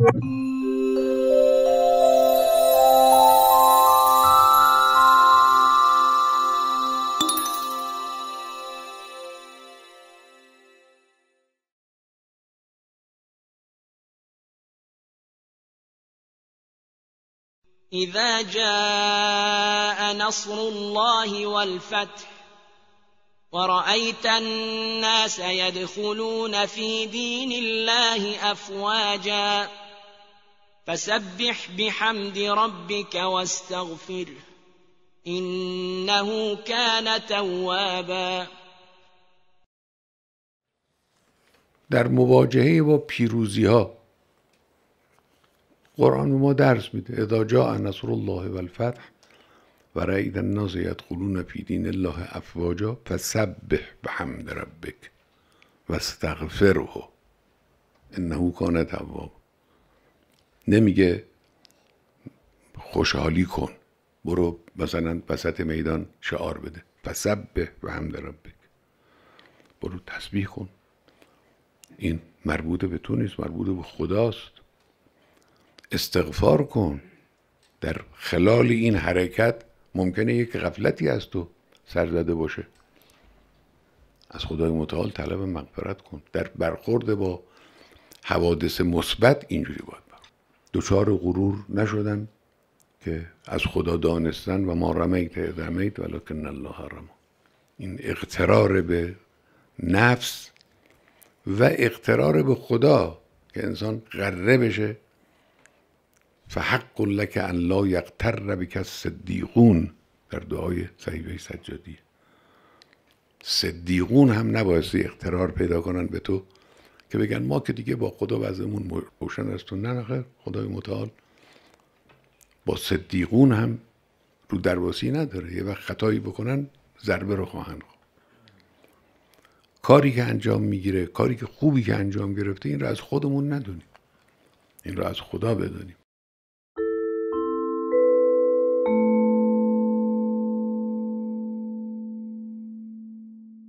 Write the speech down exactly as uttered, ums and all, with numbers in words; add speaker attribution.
Speaker 1: إذا جاء نصر الله والفتح ورأيت الناس يدخلون في دين الله أفواجا فسبح بحمد ربك واستغفره إنه كان توابا.
Speaker 2: در مواجهه با پیروزی ها قرآن به ما درس میده. اذا جاء نصر الله والفتح ورأیت الناس یدخلون فی دین الله افواجا فسبح بحمد ربک واستغفره انه کان توابا. نمیگه خوشحالی کن، برو مثلا وسط میدان شعار بده فسبح بحمد ربک، برو تسبیح کن. این مربوط به تو نیست، مربوط به خداست. استغفار کن. در خلال این حرکت ممکنه یک غفلتی از تو سر زده باشه، از خدای متعال طلب مغفرت کن. در برخورد با حوادث مثبت اینجوری باید برخورد. دچار غرور نشدن که از خدا دانستن و ما رمیت اذ رمیت ولکن الله رمی. این اقترار به نفس و اقترار به خدا که انسان غره بشه. فحق لک ان لا یغتر بک الصدیقون در دعای صحیفه سجادی. صدیقون هم نبایستی اقترار پیدا کنن به تو که بگن ما که دیگه با خدا وضعمون روشن است. تو نه نخیر، خدای متعال با صدیقون هم رو درواسی نداره. یه وقت خطایی بکنن ضربه رو خواهند خورد. کاری که انجام میگیره، کاری که خوبی که انجام گرفته، این رو از خودمون ندونیم، این رو از خدا بدونیم.